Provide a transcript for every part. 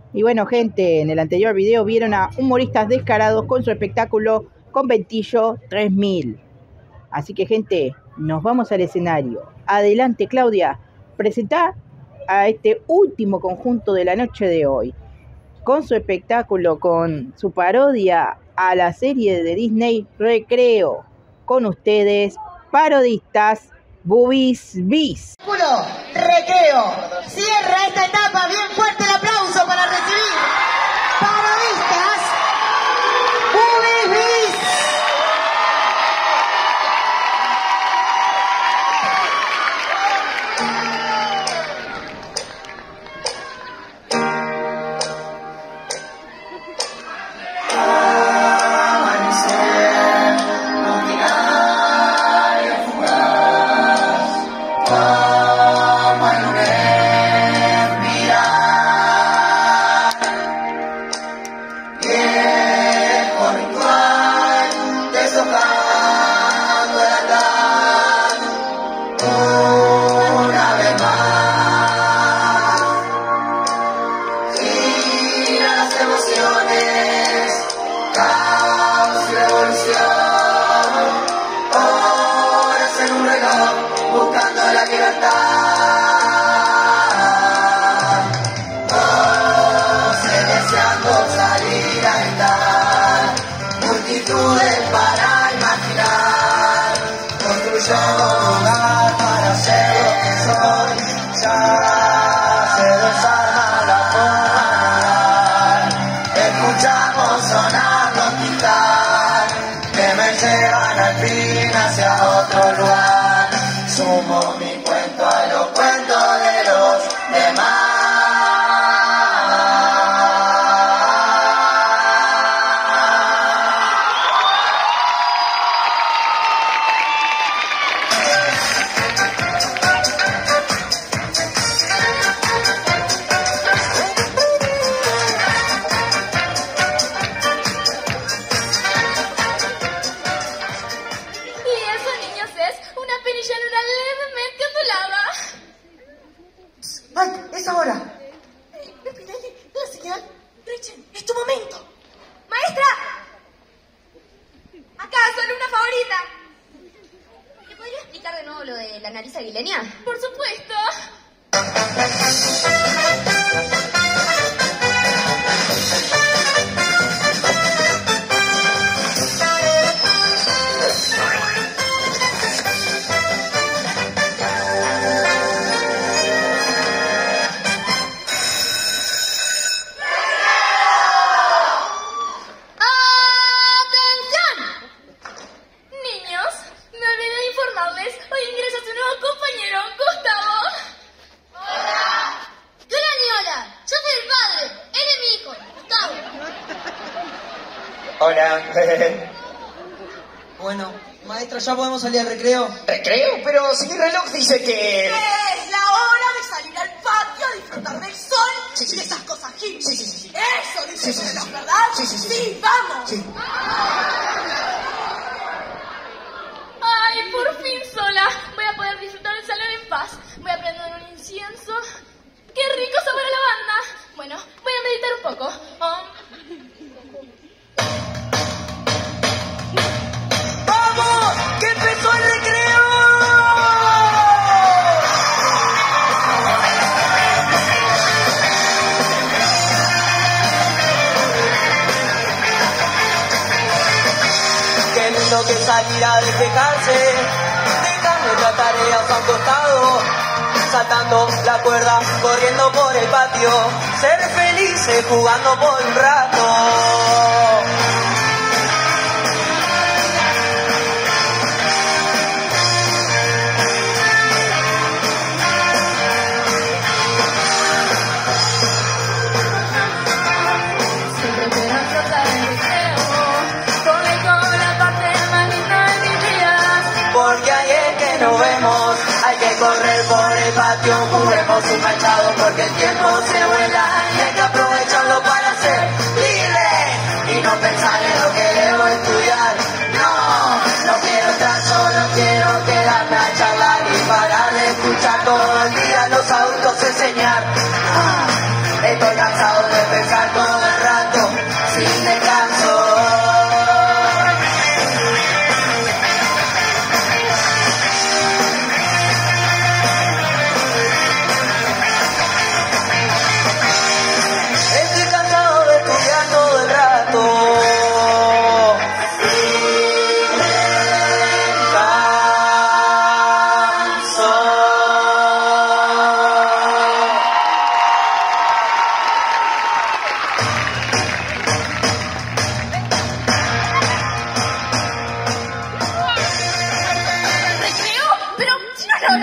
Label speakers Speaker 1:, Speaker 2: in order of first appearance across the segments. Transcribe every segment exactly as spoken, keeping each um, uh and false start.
Speaker 1: Y bueno, gente, en el anterior video vieron a humoristas descarados con su espectáculo Conventillo tres mil. Así que, gente, nos vamos al escenario. Adelante, Claudia, presentá a este último conjunto de la noche de hoy, con su espectáculo, con su parodia a la serie de Disney Recreo. Con ustedes, parodistas Boobies Bis.
Speaker 2: Recreo cierra esta etapa. Bien fuerte el aplauso para recibir parodistas Boobies Bis.
Speaker 3: Sumo mi cuento a los cuentos de los demás.
Speaker 4: Hola.
Speaker 5: Bueno, maestra, ¿ya podemos salir al recreo?
Speaker 4: ¿Recreo? Pero si mi reloj dice que...
Speaker 2: Es la hora de salir al patio a disfrutar del sol
Speaker 4: sí, sí,
Speaker 2: y de esas cosas hippies.
Speaker 4: Sí, sí, sí, sí.
Speaker 2: Eso dice
Speaker 4: sí, sí,
Speaker 2: reloj,
Speaker 4: sí.
Speaker 2: ¿verdad?
Speaker 4: Sí, sí, sí.
Speaker 2: Sí, vamos.
Speaker 4: Sí.
Speaker 6: Ay, por fin sola. Voy a poder disfrutar el salón en paz. Voy a prender un incienso. ¡Qué rico sabor a lavanda! Bueno, voy a meditar un poco. Um...
Speaker 5: ¡Vamos! ¡Que empezó el recreo! Qué lindo que salir a despejarse, dejar nuestras tareas a un costado, saltando la cuerda, corriendo por el patio, ser felices jugando por un rato. Correr por el patio, juguemos un machado porque el tiempo se vuela y hay que aprovecharlo para ser libre y no pensar en lo que debo estudiar. No, no quiero estar solo, quiero quedarme a charlar y parar de escuchar todo el día a los adultos enseñar. Ah, estoy cansado de pensar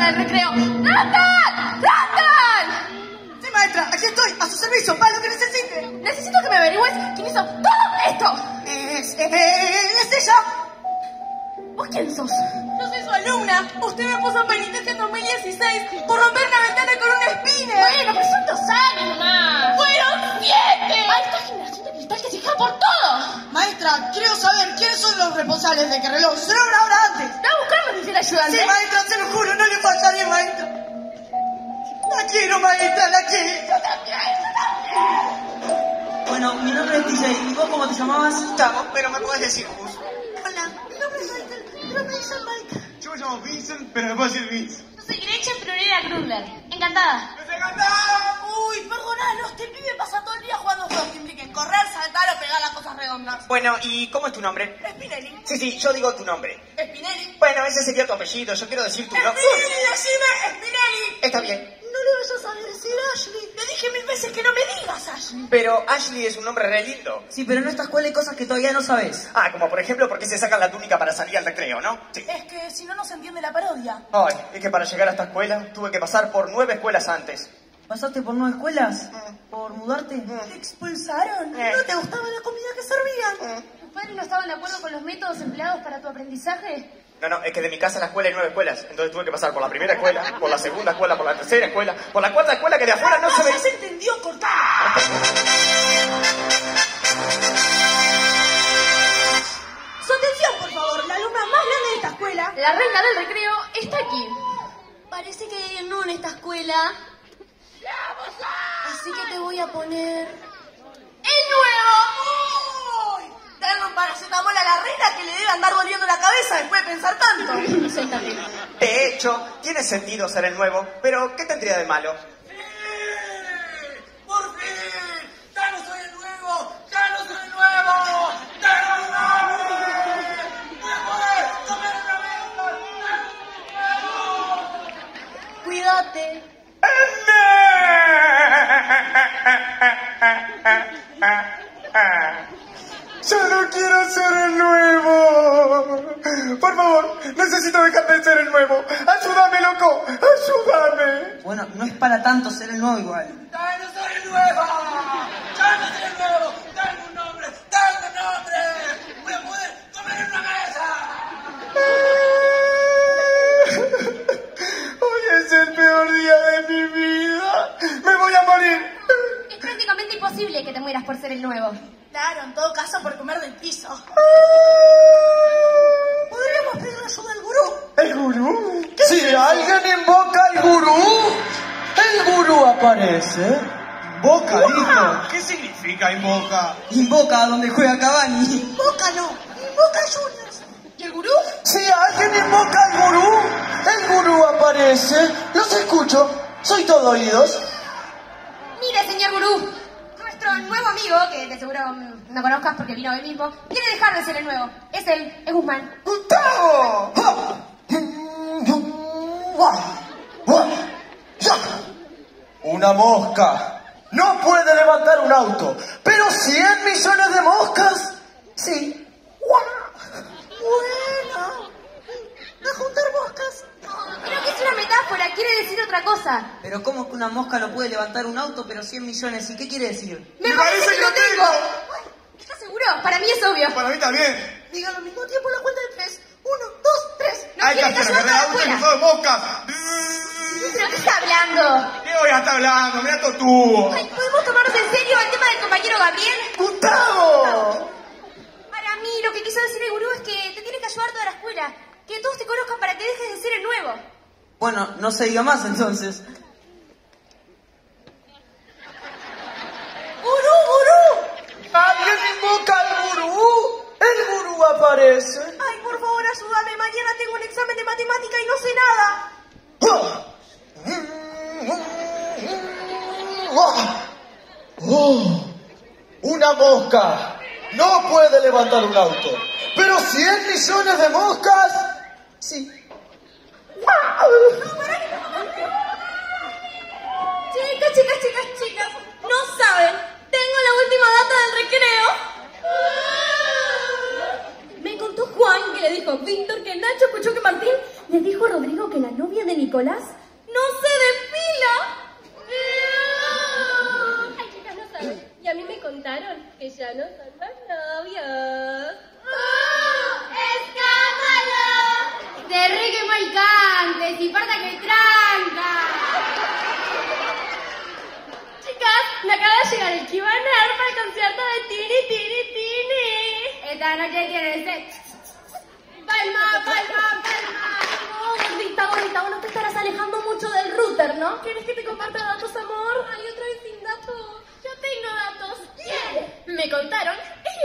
Speaker 6: hora del recreo. ¡Rantan! ¡Rantan!
Speaker 2: Sí, maestra, aquí estoy, a su servicio, para lo que necesite.
Speaker 6: Necesito que me averigües quién hizo todo esto.
Speaker 2: Es, es, es ella.
Speaker 6: ¿Vos quién sos?
Speaker 2: Yo soy su alumna. Usted me puso en penitencia en dos mil dieciséis por romper una ventana con un spinner.
Speaker 6: Bueno, pero son dos años nomás.
Speaker 2: ¡Fueron siete!
Speaker 6: ¡Ay, esta generación de cristal que se deja por todo!
Speaker 2: Maestra, quiero saber quiénes son los responsables de que el reloj sucedió una hora antes.
Speaker 6: ¿Te va a buscar dice el ayudante?
Speaker 2: Sí, maestra, se lo juro, no le fallaré, maestra. La quiero, maestra, la quiero. Yo también, yo también.
Speaker 5: Bueno, mi nombre es D J. ¿Y vos cómo te llamabas?
Speaker 4: Gustavo, pero me podés decir Gus.
Speaker 2: Hola, mi nombre es Michael, pero me dicen Mike.
Speaker 4: Yo me llamo Vincent, pero me puedo decir Vince.
Speaker 6: Yo soy Gretchen Florera Grundler. Encantada.
Speaker 4: ¡Nos encantaba!
Speaker 2: Uy, perdonalo, este pibe pasa todo el día jugando juegos que impliquen correr, saltar o pegar las cosas redondas.
Speaker 4: Bueno, ¿y cómo es tu nombre?
Speaker 2: Spinelli.
Speaker 4: Sí, sí, yo digo tu nombre.
Speaker 2: Spinelli.
Speaker 4: Bueno, ese sería tu apellido, yo quiero decir tu nombre.
Speaker 2: Spinelli, decime Spinelli.
Speaker 4: Está bien.
Speaker 2: No le vayas a decir Ashley. Le dije mil veces que no me digas Ashley.
Speaker 4: Pero Ashley es un nombre re lindo.
Speaker 5: Sí, pero en esta escuela hay cosas que todavía no sabes.
Speaker 4: Ah, como por ejemplo, ¿por qué se sacan la túnica para salir al recreo, no? Sí.
Speaker 2: Es que si no, no se entiende la parodia.
Speaker 4: Ay, es que para llegar a esta escuela tuve que pasar por nueve escuelas antes.
Speaker 5: ¿Pasaste por nueve escuelas? ¿Por mudarte?
Speaker 2: ¿Te expulsaron?
Speaker 4: Eh.
Speaker 2: ¿No te gustaba la comida que servían?
Speaker 6: ¿Tus padres no estaban de acuerdo con los métodos empleados para tu aprendizaje?
Speaker 4: No, no, es que de mi casa a la escuela hay nueve escuelas. Entonces tuve que pasar por la primera escuela, por la segunda escuela, por la tercera escuela, por la cuarta escuela que de afuera no se ve.
Speaker 2: Ya se entendió, cortar. Su atención, por favor. La alumna más grande de esta escuela.
Speaker 6: La reina del recreo está aquí. Parece que hay no en esta escuela. Así que te voy a poner... ¡el nuevo!
Speaker 2: ¡Uy! Denle un paracetamol a la reina que le debe andar doliendo la cabeza después de pensar tanto.
Speaker 6: Siéntate.
Speaker 4: De hecho, tiene sentido ser el nuevo, pero ¿qué tendría de malo?
Speaker 2: ¡Sí! ¡Por fin! ¡Ya no soy el nuevo! ¡Ya no soy el nuevo! ¡Ya no soy! ¡Voy a poder comer una vez!
Speaker 6: Cuídate.
Speaker 4: ¡Yo no quiero ser el nuevo! Por favor, necesito dejar de ser el nuevo. ¡Ayúdame, loco! ¡Ayúdame!
Speaker 5: Bueno, no es para tanto ser el nuevo igual.
Speaker 2: ¡Ya no soy el nuevo! ¡Ya no soy el nuevo! ¡Tengo un nombre! ¡Tengo un nombre! ¡Voy a poder comer en una mesa!
Speaker 4: Hoy es el peor día de mi vida. ¡Me voy a morir!
Speaker 6: Es prácticamente imposible que te mueras por ser el nuevo.
Speaker 2: Claro, en todo caso por comer del piso. ¿Podríamos pedir ayuda al gurú?
Speaker 7: ¿El gurú? Si alguien invoca al gurú, el gurú aparece. Invoca, hijo.
Speaker 4: ¿Qué significa invoca?
Speaker 5: Invoca a donde juega Cavani.
Speaker 2: Boca no, Boca Juniors. ¿Y el gurú?
Speaker 7: Si alguien invoca al gurú, el gurú aparece. Los escucho. Soy todo oídos.
Speaker 6: Mire, señor gurú. Nuestro nuevo amigo, que de seguro mm, no conozcas porque vino hoy mismo, quiere dejar de ser el nuevo. Es él, es Guzmán.
Speaker 7: ¡Gustavo! Una mosca no puede levantar un auto, pero cien millones de moscas, sí.
Speaker 2: Bueno. A juntar moscas.
Speaker 6: Creo que es una metáfora, quiere decir otra cosa.
Speaker 5: Pero ¿cómo que una mosca no puede levantar un auto, pero cien millones? ¿Y qué quiere decir?
Speaker 6: Me, parece, que lo tengo. ¿Estás seguro? Para mí es obvio.
Speaker 4: Para mí también.
Speaker 2: Digan al mismo tiempo la cuenta de tres. Uno, dos, tres.
Speaker 6: No quiere que ayudar a la escuela.
Speaker 4: de moscas.
Speaker 6: ¿Pero qué está hablando?
Speaker 4: ¿Qué voy a estar hablando? Mira tu tubo.
Speaker 6: Ay, ¿podemos tomarnos en serio el tema del compañero Gabriel?
Speaker 7: ¡Gustavo!
Speaker 6: Para mí lo que quiso decir el gurú es que te tiene que ayudar toda la escuela. Que todos te conozcan para que dejes de ser el nuevo.
Speaker 5: Bueno, no se diga más entonces.
Speaker 7: ¡Gurú, gurú! ¿Alguien invoca al gurú? El gurú aparece.
Speaker 2: Ay, por favor, ayúdame. Mañana tengo un examen de matemática y no sé nada.
Speaker 7: Oh, una mosca no puede levantar un auto, pero cien millones de moscas, sí.
Speaker 6: Chicas, chicas, chicas, chicas. No saben. Tengo la última data del recreo. Me contó Juan que le dijo Víctor que Nacho escuchó que Martín le dijo a Rodrigo que la novia de Nicolás no se depila. Ay, chicas, no saben. Y a mí me contaron que ya no son más novios. ¡Escándalo! De re que mal cantes y parta que tranca. Chicas, me acaba de llegar el que iba a ganar para el concierto de Tini, Tini, Tini. Esta noche quiere ser... Palma, palma, palma. No, gordita, gordita, vos no te estarás alejando mucho del router, ¿no? ¿Quieres que te comparta datos, amor? Ay, otra vez sin datos. Yo tengo datos. Bien. Me contaron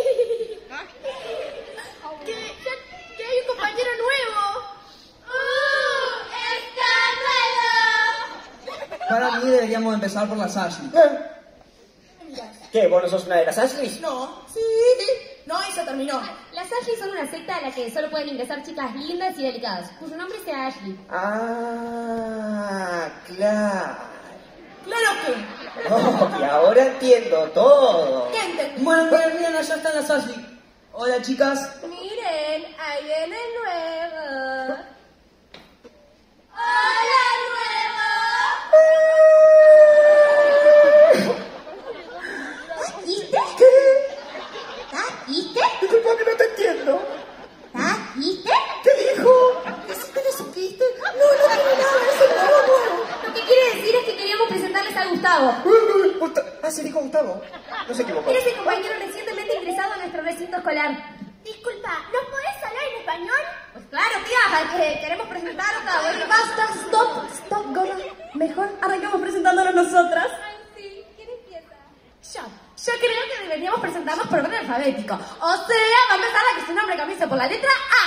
Speaker 6: que, ya, que hay un compañero nuevo. ¡Uh! ¡Escándalo!
Speaker 8: Para mí deberíamos empezar por las Ashley.
Speaker 9: ¿Qué? ¿Vos no sos una de las Ashley?
Speaker 6: No. Sí. No, eso terminó. Las Ashley son una secta a la que solo pueden ingresar chicas lindas y delicadas, cuyo nombre sea Ashley.
Speaker 9: Ah, claro.
Speaker 6: ¡Claro que!
Speaker 9: Oh, y ahora entiendo todo.
Speaker 6: ¿Qué entendí?
Speaker 8: Bueno, miren, miren, allá están las Ashley. Hola, chicas.
Speaker 6: Miren, ahí viene el nuevo. ¡Hola, nuevo! ¿Viste?
Speaker 7: ¿Qué?
Speaker 6: ¿Viste?
Speaker 7: Disculpa que no te entiendo.
Speaker 6: ¿Viste?
Speaker 7: ¿Qué dijo? ¿Decime de su quiste? No, no tiene nada, es el nuevo nuevo.
Speaker 6: Lo que quiere decir es que queríamos presentarles a Gustavo.
Speaker 7: Ah, se dijo Gustavo. No se equivocó.
Speaker 6: Eres el compañero recientemente ingresado a nuestro recinto escolar. Disculpa, ¿nos podés hablar en español? Pues claro, tía, que queremos presentar a Gustavo. Basta, stop, stop, gorra. Mejor arrancamos presentándonos nosotras. Ay, sí, ¿quién empieza? Yo. Yo creo que deberíamos presentarnos por orden alfabético. O sea, va a empezar la que su nombre comienza por la letra A.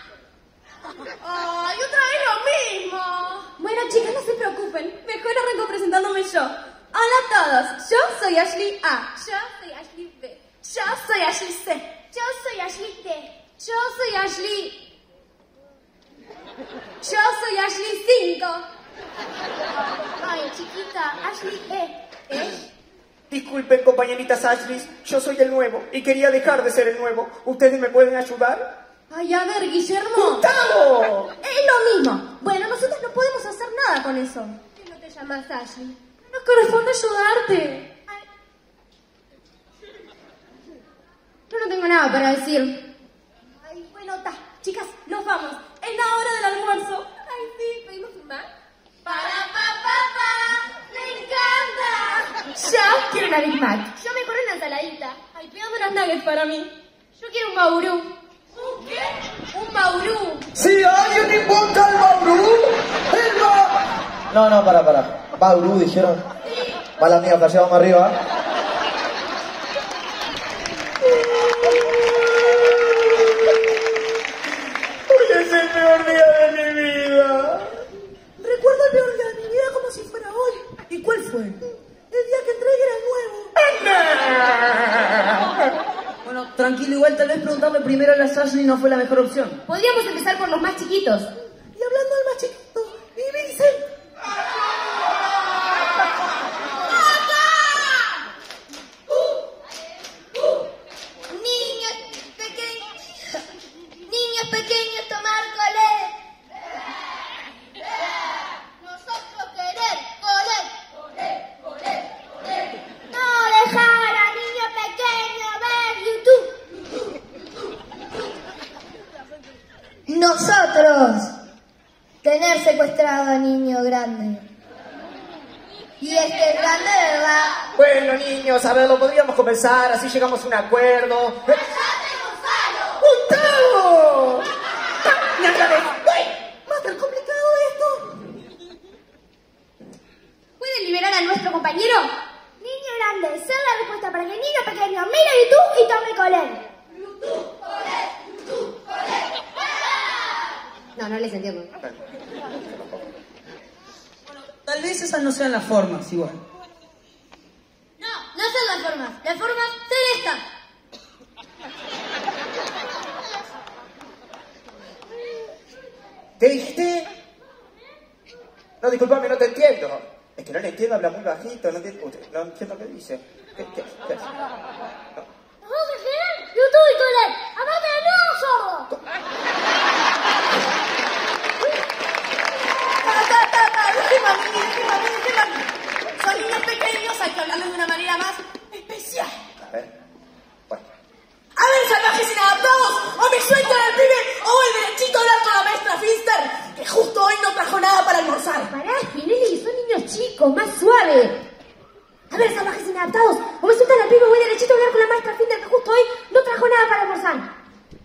Speaker 6: ¡Ay, otra vez lo mismo! Bueno, chicas, no se preocupen. Mejor arranco presentándome yo. Hola a todos. Yo soy Ashley A. Yo soy Ashley B. Yo soy Ashley C. Yo soy Ashley D. Yo soy Ashley... Yo soy Ashley cinco. Ay, chiquita, Ashley E. ¿Eh?
Speaker 9: Disculpen, compañeritas Ashley, yo soy el nuevo y quería dejar de ser el nuevo. ¿Ustedes me pueden ayudar?
Speaker 6: Ay, a ver, Guillermo.
Speaker 9: ¡Gustavo!
Speaker 6: Es lo mismo. Bueno, nosotros no podemos hacer nada con eso. ¿Por qué no te llamas Ashley? Nos corresponde ayudarte. Ay. Yo no tengo nada para decir. Ay, bueno, ta. Chicas, nos vamos. Es la hora del almuerzo. Ay, sí, ¿pedimos un más? ¡Para, pa, pa, pa! ¡Me encanta! Yo quiero una Big Mac. Yo me corro una ensaladita. Ay, pídame unas nuggets para mí. Yo quiero un baurú. ¿Un qué? Un baurú.
Speaker 7: Si alguien inventa el Bauru, el ba... No, no, para, para. Bauru, dijeron.
Speaker 6: Sí.
Speaker 7: Mala mía, flasheamos arriba.
Speaker 9: Hoy es el peor día de mi vida.
Speaker 7: Recuerdo el peor día de mi vida como si fuera hoy. ¿Y cuál fue? El día que entré y era nuevo.
Speaker 8: Bueno, tranquilo, igual tal vez preguntarle primero a las Ashley no fue la mejor opción.
Speaker 6: Podríamos empezar por los más chiquitos.
Speaker 7: Y hablando del más chiquito, y Vincent.
Speaker 6: Niños pequeños, niños pequeños tomar colet. Nosotros querer colet. No dejar a niños pequeños ver YouTube. Nosotros tener secuestrado a niño grande. Y este es grande, ¿verdad?
Speaker 9: Bueno, niños, a ver, lo podríamos comenzar, así llegamos a un acuerdo. ¡Gustavo!
Speaker 7: ¿Va a estar complicado esto?
Speaker 6: ¿Pueden liberar a nuestro compañero? Niño grande, sea la respuesta para que el niño pequeño mire YouTube y tome colet. YouTube, colet, YouTube, colet. No, no les entiendo.
Speaker 8: Tal vez esas no sean las formas, igual.
Speaker 6: No, no son las formas. Las formas son estas.
Speaker 9: ¿Qué dijiste? No, disculpame, no te entiendo. Es que no le entiendo, habla muy bajito, no entiendo, no entiendo qué dice. ¿Qué, qué, qué hace? No.
Speaker 6: Vamos a hacer YouTube y colet. ¡Aparte de no, sordo! Última chicos, más suave. A ver, salvajes inadaptados, o me sueltan al pico y voy derechito a hablar con la maestra Finder, que justo hoy no trajo nada para almorzar.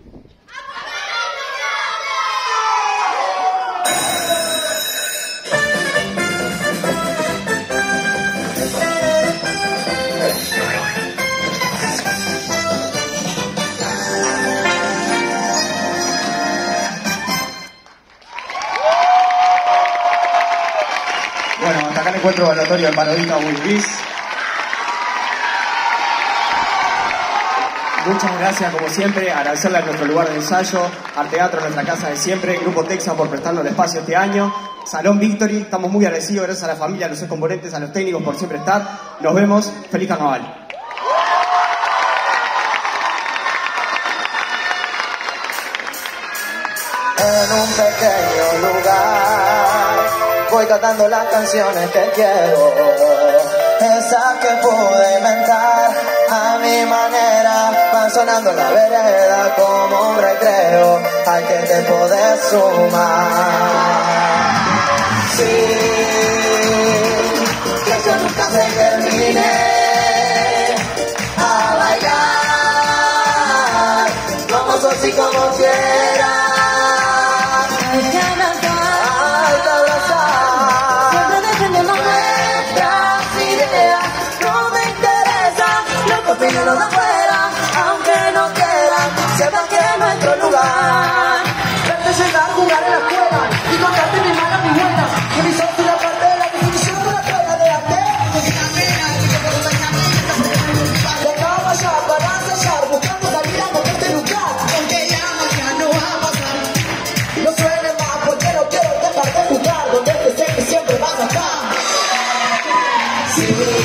Speaker 9: Bueno, hasta acá el encuentro evaluatorio del parodista Willis. Muchas gracias, como siempre, agradecerle a nuestro lugar de ensayo, al teatro, nuestra casa de siempre, Grupo Texas por prestarnos el espacio este año, Salón Victory, estamos muy agradecidos, gracias a la familia, a los componentes, a los técnicos por siempre estar. Nos vemos, feliz carnaval.
Speaker 5: En un pequeño lugar voy cantando las canciones que quiero, esas que pude inventar a mi manera, van sonando en la vereda como un recreo al que te podés sumar. Sí, que yo nunca se termine a bailar como sos y como quieras. Opinión de afuera, aunque no quieran, sepan que es nuestro lugar. Verte llegar, jugar en la escuela y contarte mis malas, mis buenas, que mi socio una parte de la constitución de la escuela de arte. De acá para allá, para ensayar, buscando salida con este lugar. Aunque la mañana no va a pasar, no suene más porque no quiero dejar de jugar, donde te sé que siempre vas a estar. Sí.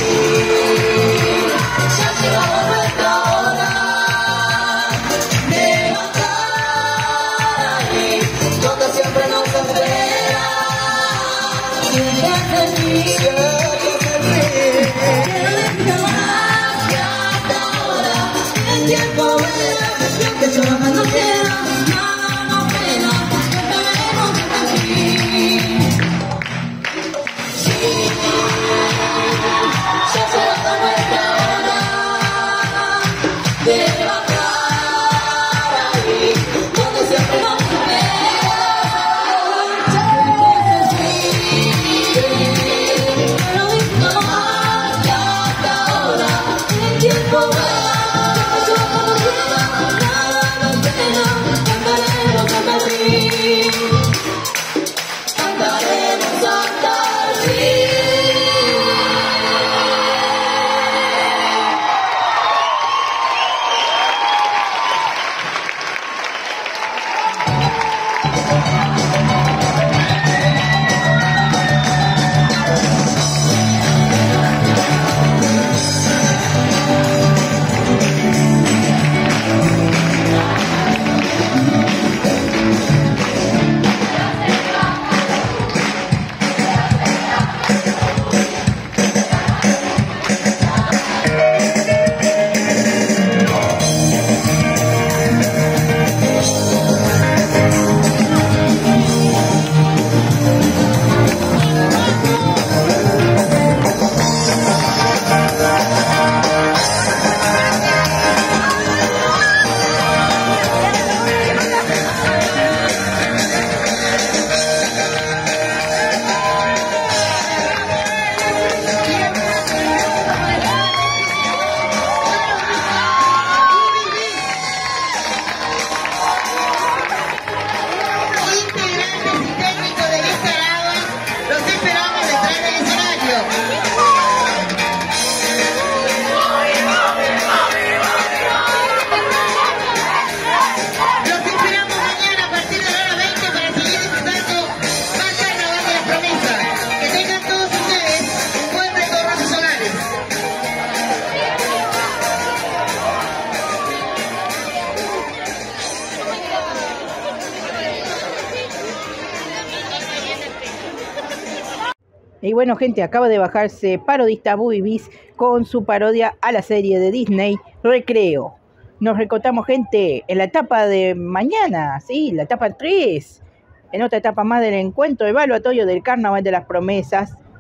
Speaker 1: Y bueno, gente, acaba de bajarse Parodista Bubibis con su parodia a la serie de Disney, Recreo. Nos recontamos, gente, en la etapa de mañana, sí, la etapa tres, en otra etapa más del encuentro evaluatorio del Carnaval de las Promesas,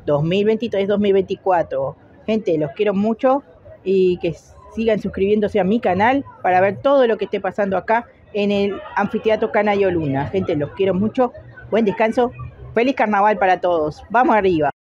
Speaker 1: dos mil veintitrés dos mil veinticuatro. Gente, los quiero mucho y que sigan suscribiéndose a mi canal para ver todo lo que esté pasando acá en el Anfiteatro Canario Luna. Gente, los quiero mucho. Buen descanso. Feliz carnaval para todos. Vamos arriba.